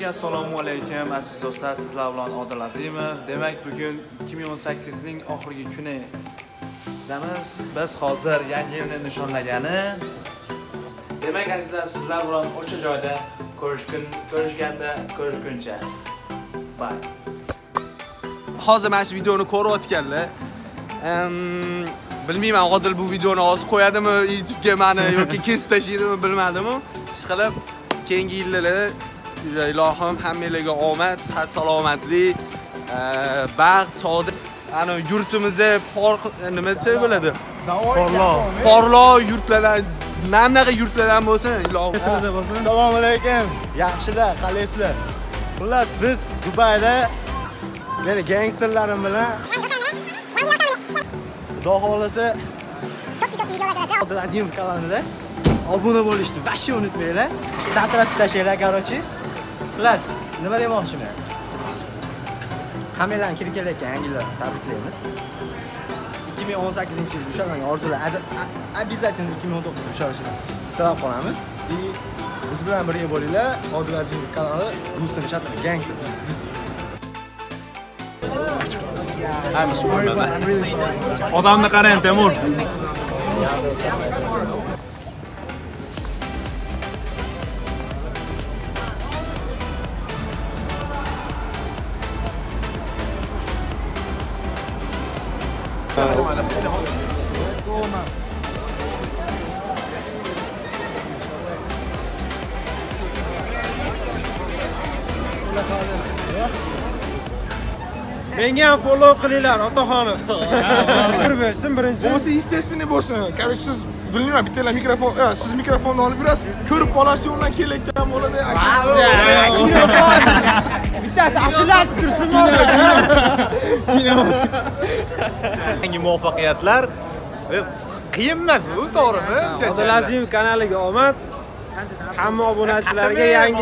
assalomu alaykum aziz do'stlar, sizlar bilan Odil Azimov. Demak, bugun 2018 ning oxirgi kuni. Biz hozir yangi yilni nishonlagani. Demak, azizlar, sizlar bilan o'sha joyda ko'rishguncha. Bye. Hozir mana shu videoni ko'rayotganlar. Bilmayman, Odil bu videoni hozir qo'yadimi YouTube'ga meni yoki kesib tashlaydimi bilmadim. Ishqilib, keyingi yillarda ilohim hammanglarga omad, sihat, salomatlik, baxt, saodat. Ana yurtimizda nima desa bo'ladi? Porlo yurtlardan, namnaqa yurtlardan bo'lsin, ilohim. Assalomu alaykum. Yaxshilar, qalaysizlar? Xullas, biz Dubayda meni gangsterlarim bilan Xudo xolasa Odil Azimov kanalida obuna bo'lishni vashni unutmanglar. Ta'tiratib tashlanglar, qarochi. Xullas, nima demoqchiman? Hammalarni kirib kelayotgan yangi yilni tabriklaymiz. 2018-yil ushalmagan orzular обязательно 2019 ushalishini tilab qolamiz. Biz bilan birga bo'linglar. Odil Azimov kanali Gustin Shatner Gangster. I'm sorry. Odamni qarang, Temur. Menga ham follow qilinglar, otaxonim. Fikr bersin birinchi. Bo'lmasa естественный bo'lsin. Короче, siz bilmayman, bittalar mikrofon, siz mikrofonni olib yurasiz, ko'rib qolasiz, undan kelayotgan bo'ladi. Bittasi ashula aytib tursin bo'ladi. Yangi muvaffaqiyatlar qiyin emas, u to'g'rimi? Odil Azimov kanaliga omad. Hamma obunachilarga yangi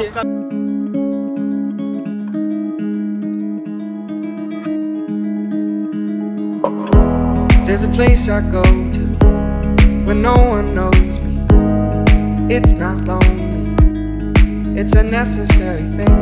There's a place I go to when no one knows me. It's not lonely, it's a necessary thing.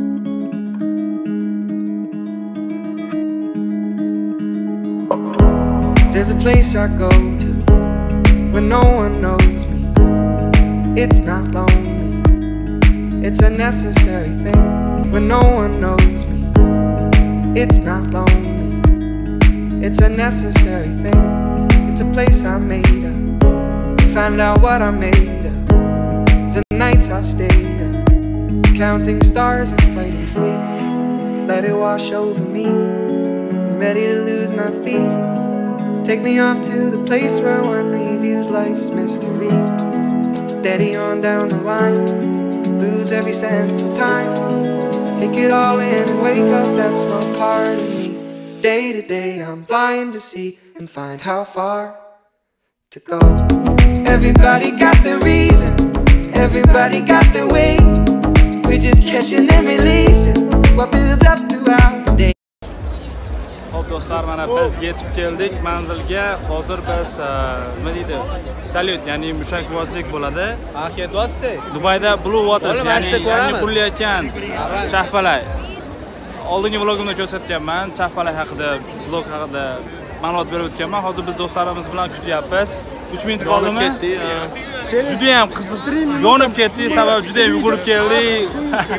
There's a place I go to when no one knows me. It's not lonely, it's a necessary thing. When no one knows me, it's not lonely, it's a necessary thing. It's a place I made up, find out what I made of. The nights I've stayed up, counting stars and fighting sleep. Let it wash over me, I'm ready to lose my feet. Take me off to the place where one reviews life's mystery. Steady on down the line, lose every sense of time. Take it all in and wake up that small part of me. Day to day I'm blind to see and find how far to go. Everybody got their reason, everybody got their way. We're just catching and releasing what builds up throughout the day. Xo'p do'stlar, mana biz yetib keldik manzilga. Hozir biz nima deydi? Salyut, ya'ni mushakbozlik bo'ladi. Ketyapsiz? Dubayda Blue Water, ya'ni yangi qurilayotgan Chahpalay. Oldingi vlogimda ko'rsatganman, Chahpalay haqida, vlog haqida ma'lumot berib o'tganman. Hozir biz do'stlarimiz bilan kutyapmiz. 3 minut qoldimi? Juda ham qiziq, yonib ketdik, sababi juda ham yugurib keldik.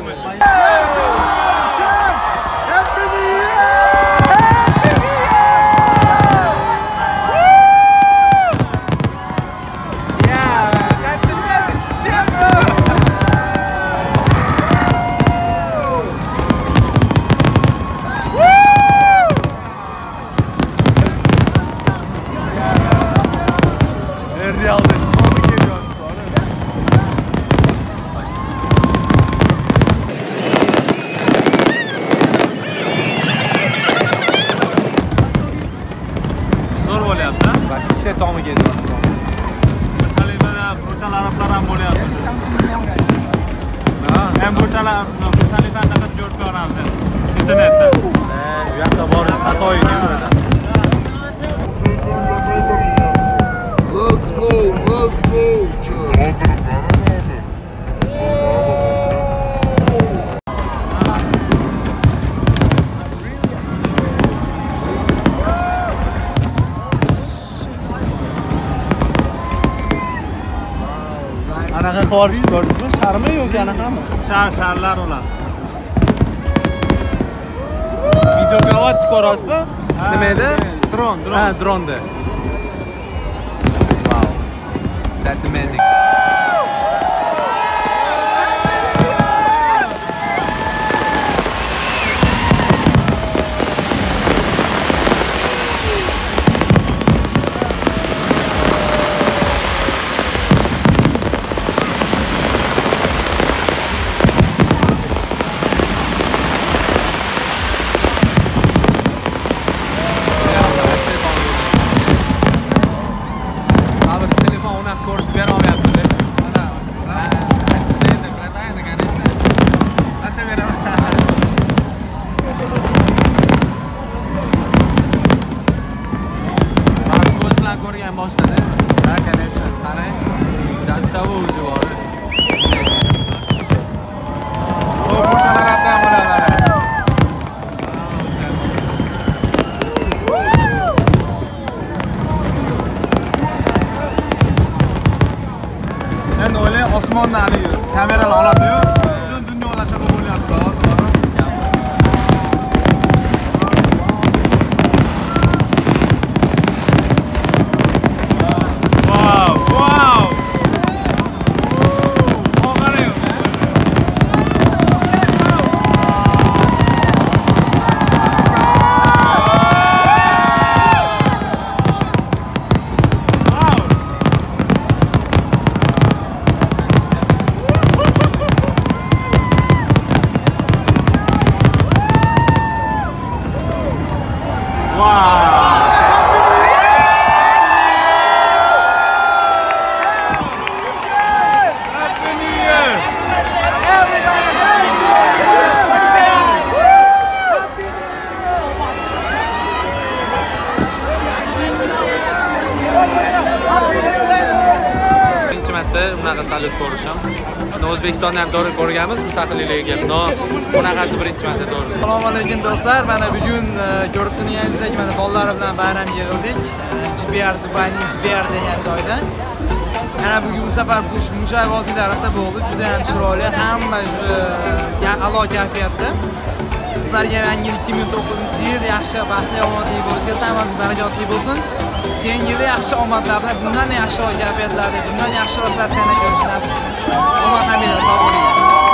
Tomi kelyapti. Xalifada burchalar arablar ham bo'lyapti. Ham burchalar, xalifani faqat ko'rib ko'ramiz internetda. Bu yoqqa borish xato ekan. Let's go, let's go. xorij ko'rdingizmi? Sharmi yoki anaqami? Sharlar ular. Videoga o't ko'rasizmi? Nima edi? Dron. Ha, dronda. Wow. That's amazing. Endi o'ylayman osmondan hali kameralar oladi-yu, butun dunyo olashib bo'lyapti hozir. Bunaqa salyut ko'rishim. O'zbekistonda ham ko'rganmiz mustaqillikka. Bunaqasi birinchi marta to'g'risi. Assalomu alaykum do'stlar. Mana bugun ko'rib turganingizdek mana bolalar bilan bayram yig'ildik. GBR Dubayning GBR degan joyda. Mana bugun bu safar mushayvoziylar rosa bo'ldi. Juda ham chiroyli, hamma a'lo kayfiyatda. Sizlarga yangi 2009-yil yaxshi, baxtli, omadli bo'lib kelsin, barakotli bo'lsin. Keyingi yil yaxshi omadlar bilan, bundan yaxshi kayfiyatlarda, bundan yaxshi rosatsiyani ko'rish nasib etsin. Omad hamida sog' bo'ling.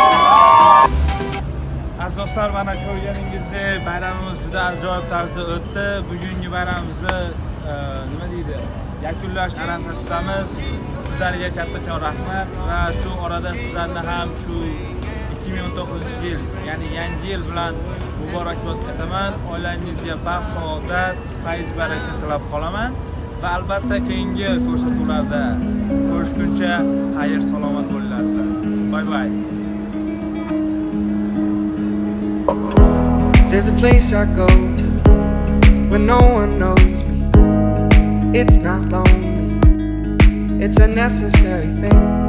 Aziz do'stlar, mana ko'rganingizdek bayramimiz juda ajoyib tarzda o'tdi. Bugungi bayramimizni nima deydi? Yakunlash arafasidamiz. Sizlarga kattakon rahmat va shu orada sizlarni ham shu 2019-yil, ya'ni yangi yil bilan muborakbod etaman. Oilangizga baxt, saodat, fayz, baraka tilab qolaman va albatta keyingi ko'rsatuvlarda ko'rishguncha xayr, salomat bo'linglar. Bye bye. There's a place I go to when no one knows me. It's not lonely, it's a necessary thing.